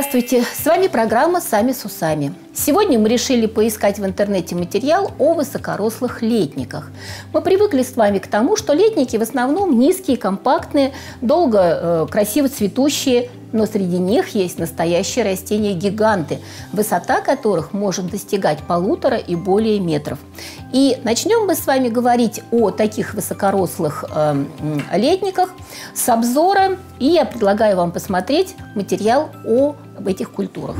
Здравствуйте! С вами программа «Сами с усами». Сегодня мы решили поискать в интернете материал о высокорослых летниках. Мы привыкли с вами к тому, что летники в основном низкие, компактные, долго красиво цветущие, но среди них есть настоящие растения-гиганты, высота которых может достигать 1,5 и более метров. И начнем мы с вами говорить о таких высокорослых летниках с обзора, и я предлагаю вам посмотреть материал об этих культурах.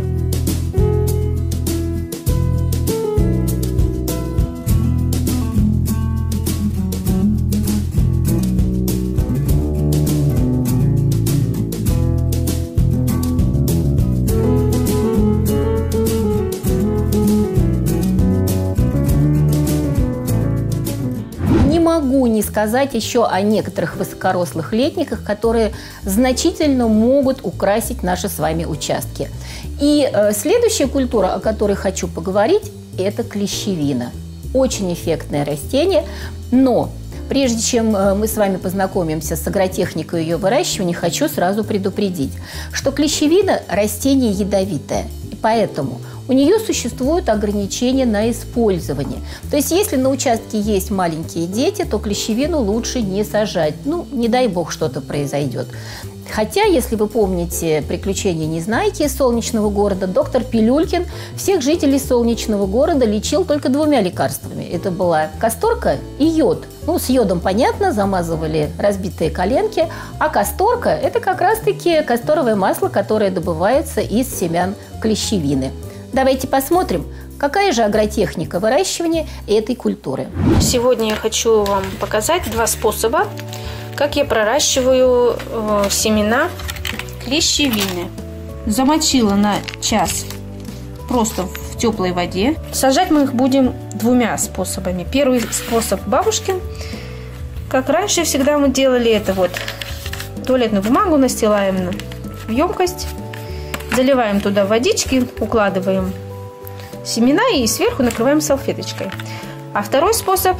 Не могу не сказать еще о некоторых высокорослых летниках, которые значительно могут украсить наши с вами участки. И следующая культура, о которой хочу поговорить, это клещевина. Очень эффектное растение, но прежде чем мы с вами познакомимся с агротехникой ее выращивания, хочу сразу предупредить, что клещевина – растение ядовитое, и поэтому у нее существуют ограничения на использование. То есть, если на участке есть маленькие дети, то клещевину лучше не сажать. Ну, не дай бог, что-то произойдет. Хотя, если вы помните «Приключения Незнайки» из солнечного города, доктор Пилюлькин всех жителей солнечного города лечил только 2 лекарствами. Это была касторка и йод. Ну, с йодом понятно, замазывали разбитые коленки, а касторка – это как раз-таки касторовое масло, которое добывается из семян клещевины. Давайте посмотрим, какая же агротехника выращивания этой культуры. Сегодня я хочу вам показать 2 способа, как я проращиваю семена клещевины. Замочила на час просто в теплой воде. Сажать мы их будем 2 способами. Первый способ бабушкин. Как раньше всегда мы делали это вот. Туалетную бумагу настилаем в емкость. Заливаем туда водички, укладываем семена и сверху накрываем салфеточкой. А второй способ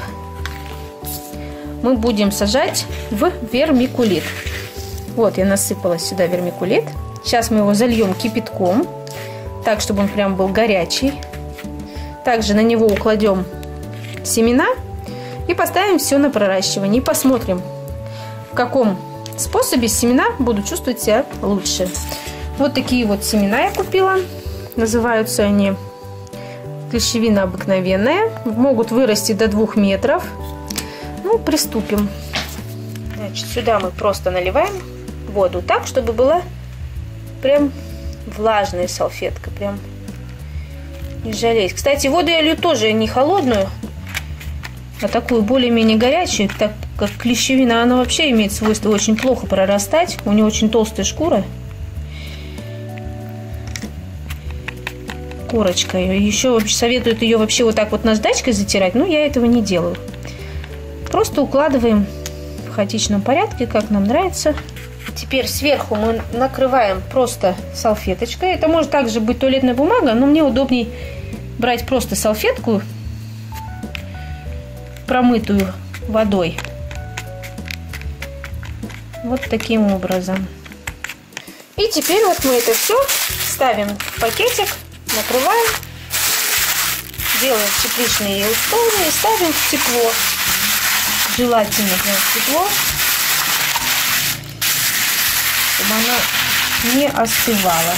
мы будем сажать в вермикулит. Вот я насыпала сюда вермикулит. Сейчас мы его зальем кипятком, так, чтобы он прям был горячий. Также на него укладем семена и поставим все на проращивание. И посмотрим, в каком способе семена будут чувствовать себя лучше. Вот такие вот семена я купила. Называются они клещевина обыкновенная. Могут вырасти до 2 метров. Ну, приступим. Значит, сюда мы просто наливаем воду так, чтобы была прям влажная салфетка. Прям не жалеть. Кстати, воду я лью тоже не холодную, а такую более-менее горячую, так как клещевина, она вообще имеет свойство очень плохо прорастать. У нее очень толстая шкура. Корочка. Еще вообще советуют ее вообще вот так вот наждачкой затирать, но я этого не делаю. Просто укладываем в хаотичном порядке, как нам нравится. Теперь сверху мы накрываем просто салфеточкой. Это может также быть туалетная бумага, но мне удобней брать просто салфетку, промытую водой. Вот таким образом. И теперь вот мы это все ставим в пакетик. Накрываем, делаем тепличные и условные и ставим в тепло. Желательно в тепло, чтобы она не остывала.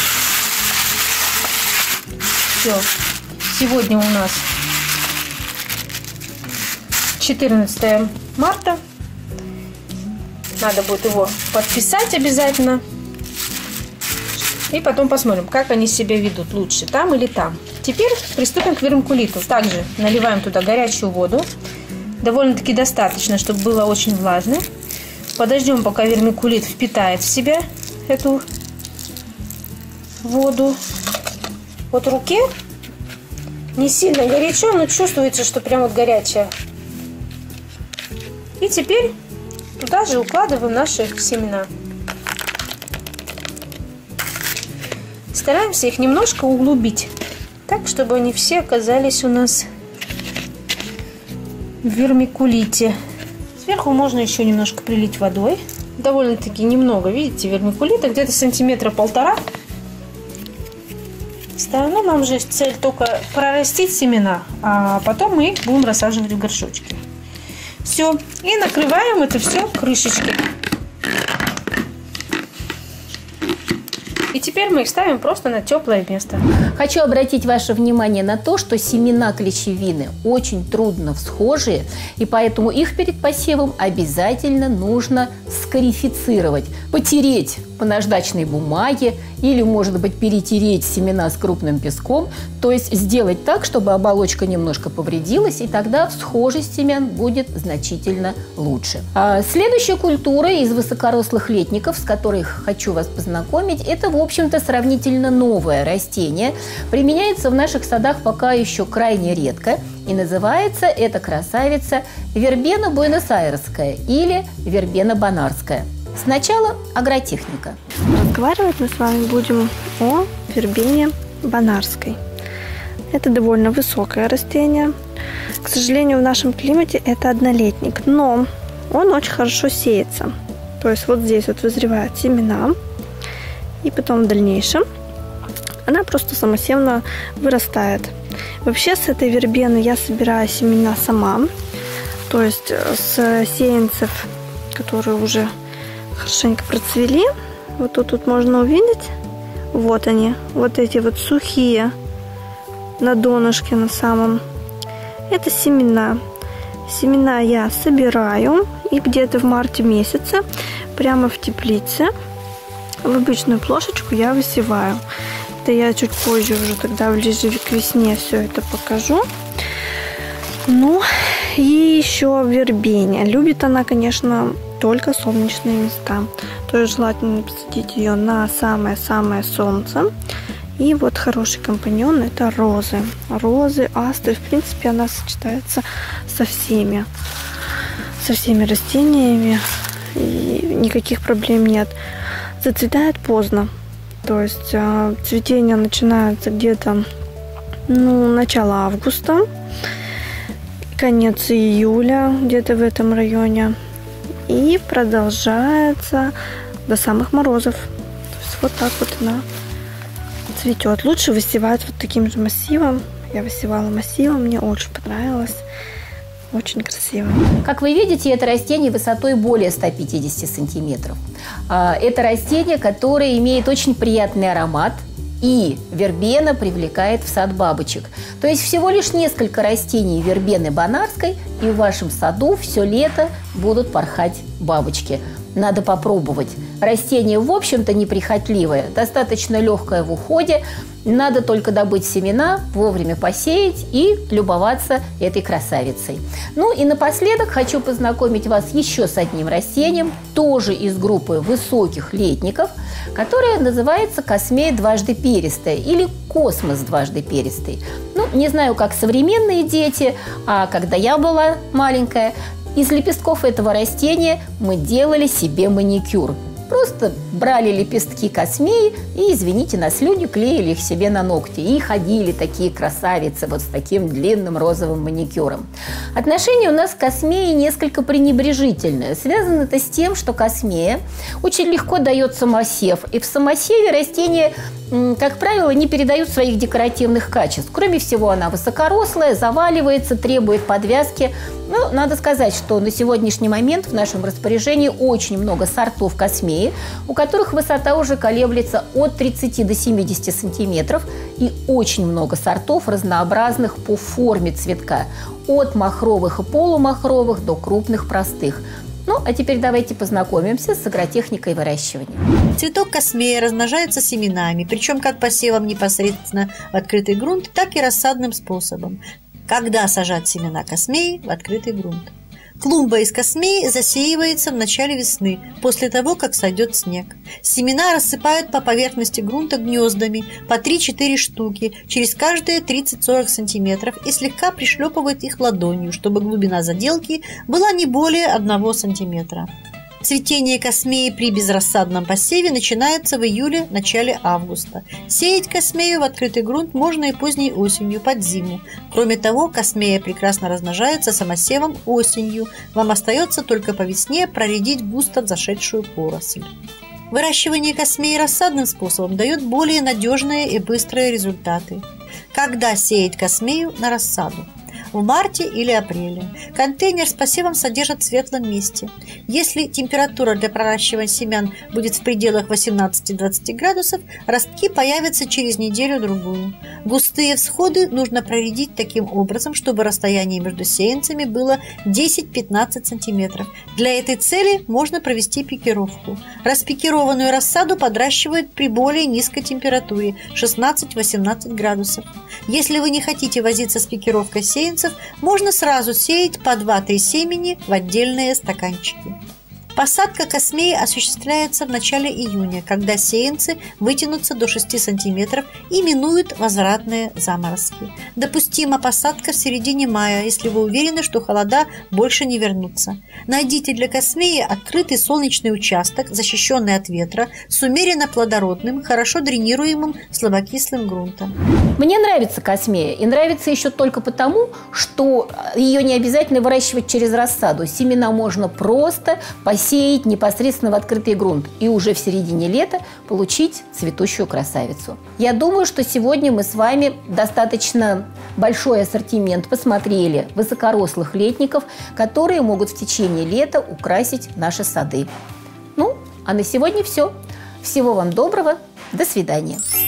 Все. Сегодня у нас 14 марта. Надо будет его подписать обязательно. И потом посмотрим, как они себя ведут лучше, там или там. Теперь приступим к вермикулиту. Также наливаем туда горячую воду. Довольно-таки достаточно, чтобы было очень влажно. Подождем, пока вермикулит впитает в себя эту воду. Вот руке не сильно горячо, но чувствуется, что прям вот горячая. И теперь туда же укладываем наши семена. Стараемся их немножко углубить, так, чтобы они все оказались у нас в вермикулите. Сверху можно еще немножко прилить водой. Довольно-таки немного, видите, вермикулита, где-то сантиметра 1,5. место. Ну, нам же цель только прорастить семена, а потом мы их будем рассаживать в горшочки. Все. И накрываем это все крышечкой. И теперь мы их ставим просто на теплое место. Хочу обратить ваше внимание на то, что семена клещевины очень трудно всхожие, и поэтому их перед посевом обязательно нужно скарифицировать, потереть по наждачной бумаге или, может быть, перетереть семена с крупным песком, то есть сделать так, чтобы оболочка немножко повредилась, и тогда всхожесть семян будет значительно лучше. Следующая культура из высокорослых летников, с которой хочу вас познакомить, это, в общем-то, сравнительно новое растение. Применяется в наших садах пока еще крайне редко, и называется эта красавица вербена буэнос-айресская или вербена бонарская. Сначала агротехника. Разговаривать мы с вами будем о вербене бонарской. Это довольно высокое растение. К сожалению, в нашем климате это однолетник, но он очень хорошо сеется. То есть вот здесь вот вызревают семена, и потом в дальнейшем она просто самосевно вырастает. Вообще с этой вербены я собираю семена сама, то есть с сеянцев, которые уже хорошенько процвели. Вот тут можно увидеть, вот они, вот эти вот сухие на донышке на самом. Это семена. Семена я собираю и где-то в марте месяце прямо в теплице в обычную плошечку я высеваю. Это я чуть позже уже тогда ближе к весне все это покажу. Ну и еще вербеня. Любит она, конечно, только солнечные места. То есть желательно посадить ее на самое-самое солнце. И вот хороший компаньон — это розы. Розы, асты, в принципе, она сочетается со всеми растениями. И никаких проблем нет. Зацветает поздно. То есть цветение начинается где-то начало августа, конец июля, где-то в этом районе. И продолжается до самых морозов. То есть вот так вот она цветет. Лучше высевать вот таким же массивом. Я высевала массивом, мне очень понравилось. Очень красиво. Как вы видите, это растение высотой более 150 сантиметров. Это растение, которое имеет очень приятный аромат, и вербена привлекает в сад бабочек. То есть всего лишь несколько растений вербены бонарской, и в вашем саду все лето будут порхать бабочки. Надо попробовать. Растение, в общем-то, неприхотливое, достаточно легкое в уходе. Надо только добыть семена, вовремя посеять и любоваться этой красавицей. Ну и напоследок хочу познакомить вас еще с одним растением, тоже из группы высоких летников, которое называется космея дважды перистая или космос дважды перистый. Ну, не знаю, как современные дети, а когда я была маленькая, из лепестков этого растения мы делали себе маникюр. Просто брали лепестки космеи и, извините, на слюни клеили их себе на ногти. И ходили такие красавицы вот с таким длинным розовым маникюром. Отношение у нас к космее несколько пренебрежительное. Связано это с тем, что космея очень легко дает самосев. И в самосеве растения, как правило, не передают своих декоративных качеств. Кроме всего, она высокорослая, заваливается, требует подвязки. Но надо сказать, что на сегодняшний момент в нашем распоряжении очень много сортов космеи, у которых высота уже колеблется от 30 до 70 сантиметров, и очень много сортов разнообразных по форме цветка, от махровых и полумахровых до крупных простых. Ну, а теперь давайте познакомимся с агротехникой выращивания. Цветок космеи размножается семенами, причем как посевом непосредственно в открытый грунт, так и рассадным способом. Когда сажать семена космеи в открытый грунт? Клумба из космеи засеивается в начале весны, после того, как сойдет снег. Семена рассыпают по поверхности грунта гнездами по 3-4 штуки через каждые 30-40 сантиметров и слегка пришлепывают их ладонью, чтобы глубина заделки была не более 1 сантиметра. Цветение космеи при безрассадном посеве начинается в июле-начале августа. Сеять космею в открытый грунт можно и поздней осенью, под зиму. Кроме того, космея прекрасно размножается самосевом осенью. Вам остается только по весне проредить густо взошедшую поросль. Выращивание космеи рассадным способом дает более надежные и быстрые результаты. Когда сеять космею на рассаду? В марте или апреле. Контейнер с посевом содержат в светлом месте. Если температура для проращивания семян будет в пределах 18-20 градусов, ростки появятся через неделю-другую. Густые всходы нужно проредить таким образом, чтобы расстояние между сеянцами было 10-15 см. Для этой цели можно провести пикировку. Распикированную рассаду подращивают при более низкой температуре 16-18 градусов. Если вы не хотите возиться с пикировкой сеянцев, можно сразу сеять по 2-3 семени в отдельные стаканчики. Посадка космеи осуществляется в начале июня, когда сеянцы вытянутся до 6 см и минуют возвратные заморозки. Допустима посадка в середине мая, если вы уверены, что холода больше не вернутся. Найдите для космеи открытый солнечный участок, защищенный от ветра, с умеренно плодородным, хорошо дренируемым слабокислым грунтом. Мне нравится космея, и нравится еще только потому, что ее не обязательно выращивать через рассаду. Семена можно просто посеять непосредственно в открытый грунт и уже в середине лета получить цветущую красавицу. Я думаю, что сегодня мы с вами достаточно большой ассортимент посмотрели высокорослых летников, которые могут в течение лета украсить наши сады. Ну, а на сегодня все. Всего вам доброго. До свидания.